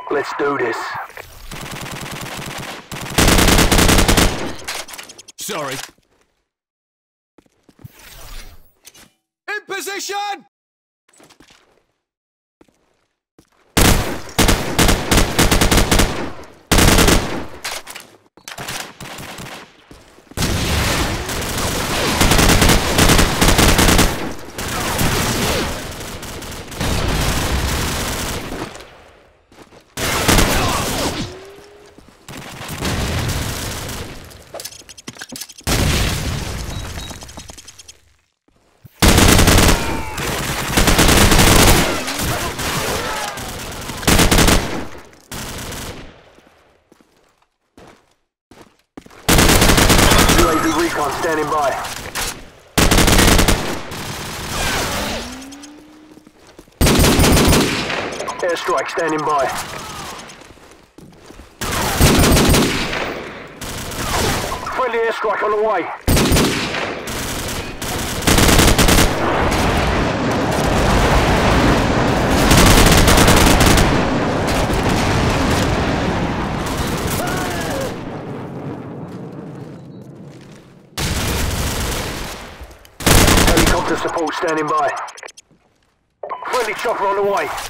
Let's do this. Sorry. In position! UAV recon standing by. Airstrike standing by. Friendly airstrike on the way. Helicopter support standing by. Friendly chopper on the way.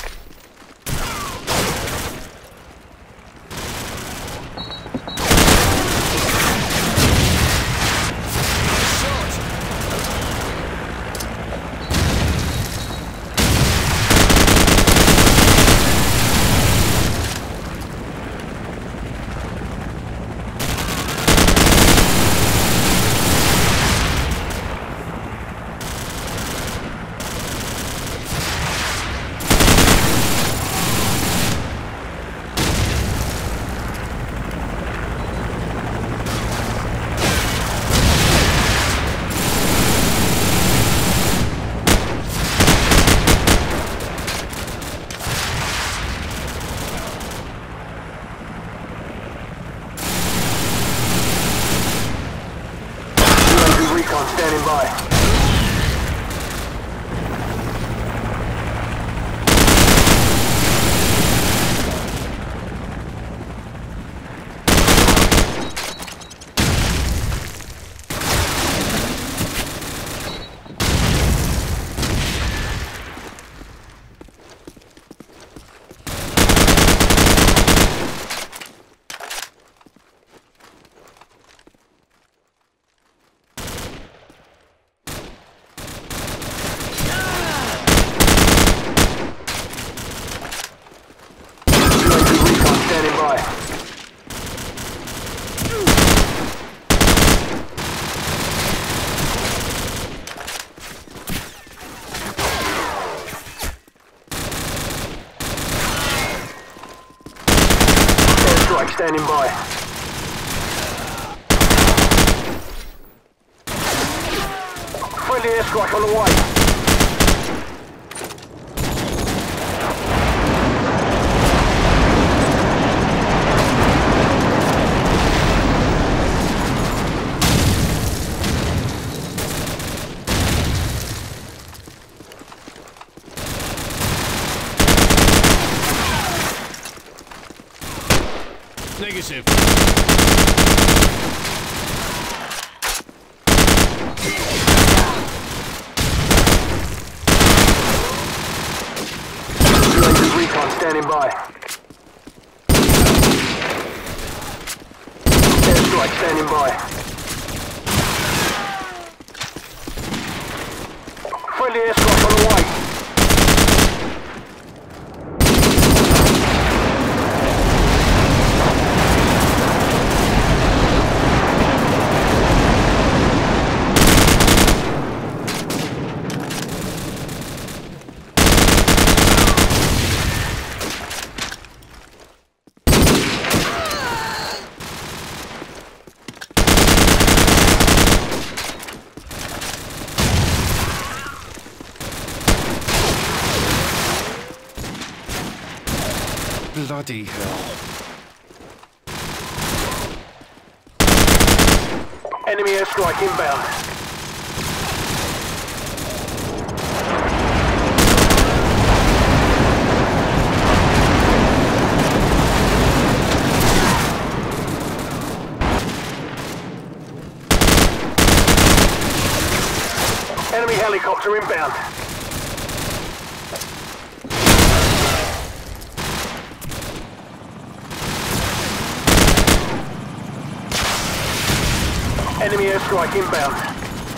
Recon standing by. Standing by. Airstrike standing by. Friendly airstrike on the way. Negative. UAV recon standing by. Airstrike standing by. Friendly airstrike on the way. Bloody hell. Enemy airstrike inbound. helicopter inbound. Enemy airstrike inbound.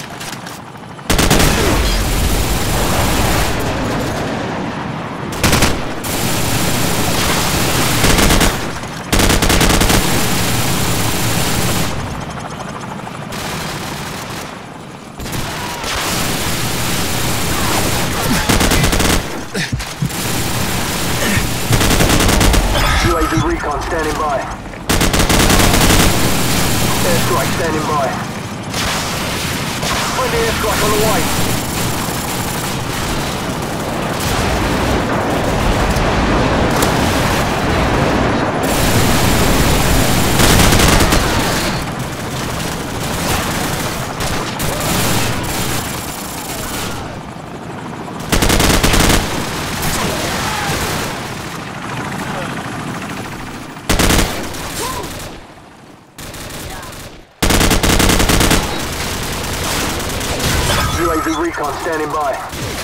UAV recon standing by. Airstrike standing by. Friendly airstrike on the way. UAV recon standing by.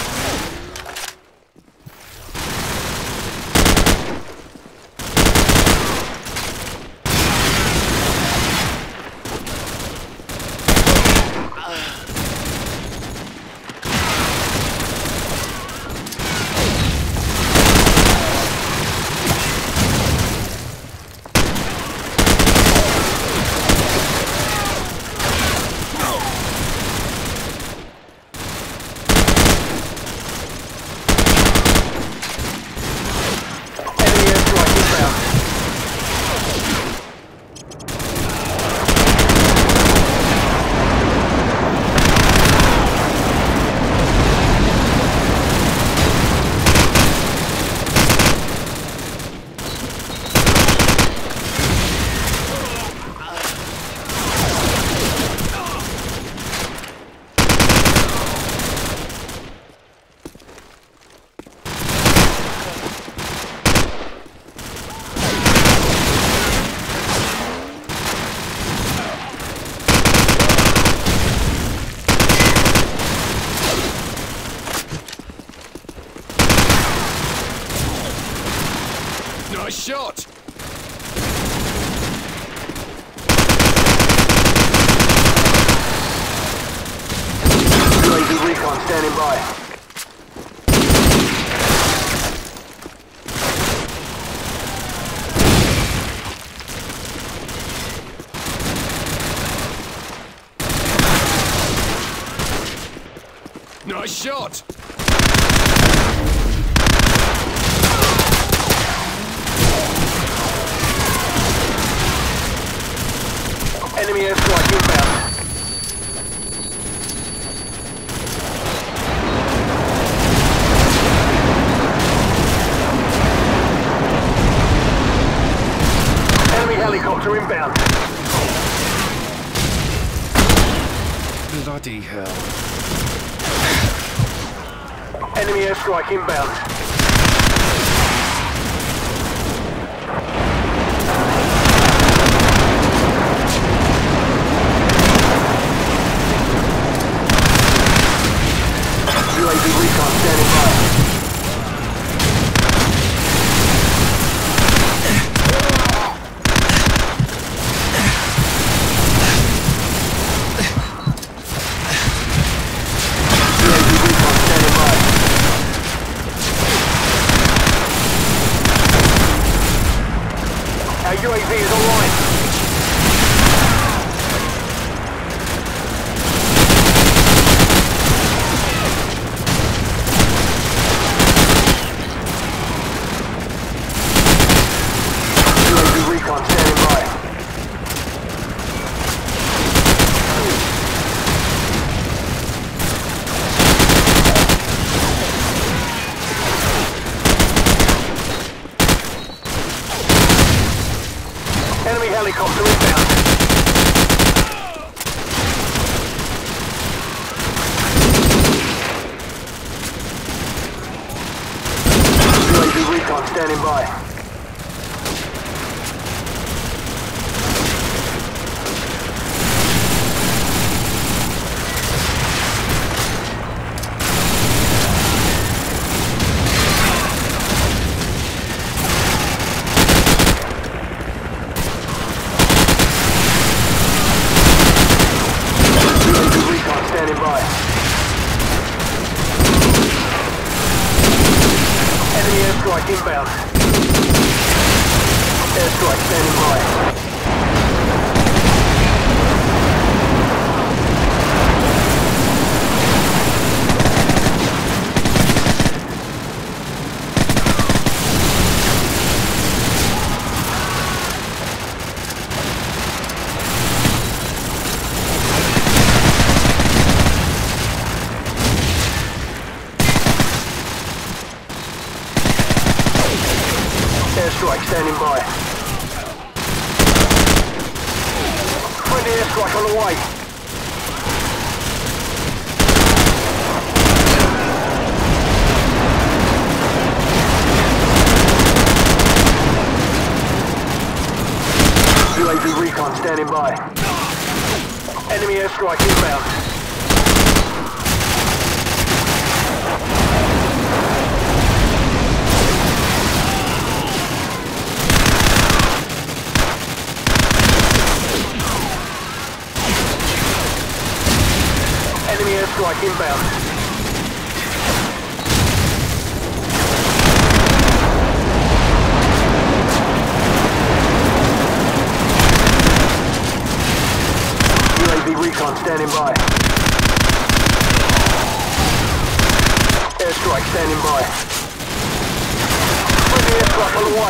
Nice shot! UAV recon standing by. Nice shot! Enemy airstrike inbound. Enemy helicopter inbound. Bloody hell. Enemy airstrike inbound. UAV recon standing by. Our UAV is online. UAV recon standing by. Enemy helicopter inbound. UAV recon standing by. inbound. Airstrike standing by. Airstrike standing by. Friendly airstrike on the way. UAV recon standing by. Enemy airstrike inbound. Enemy airstrike inbound. UAV recon standing by. Airstrike standing by. Friendly airstrike on the way.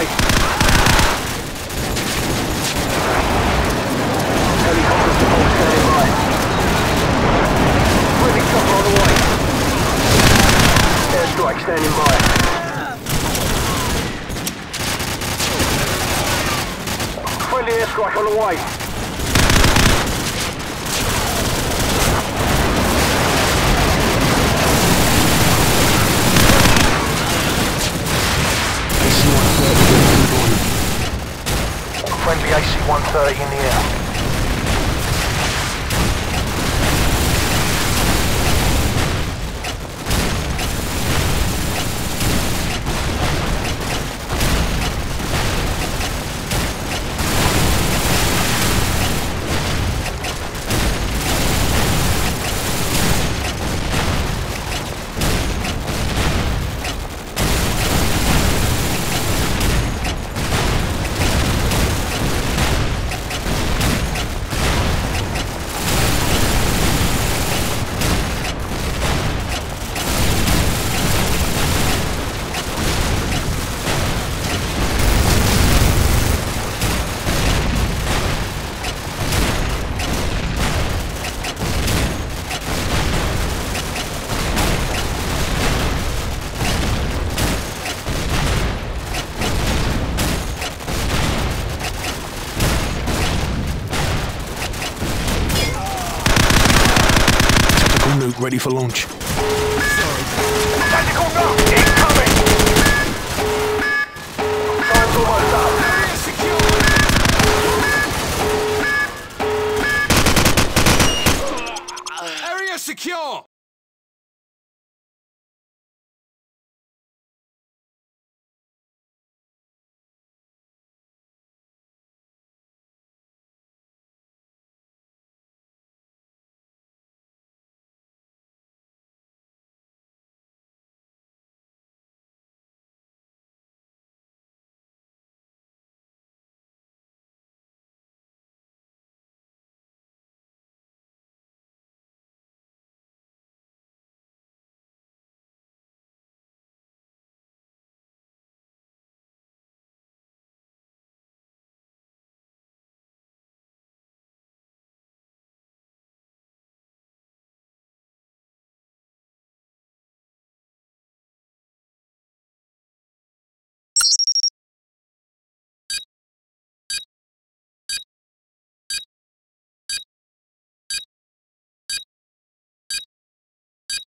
Helicopter support standing by. Friendly chopper on the way. Airstrike standing by. Friendly airstrike on the way. Friendly AC-130 in the air. Ready for launch.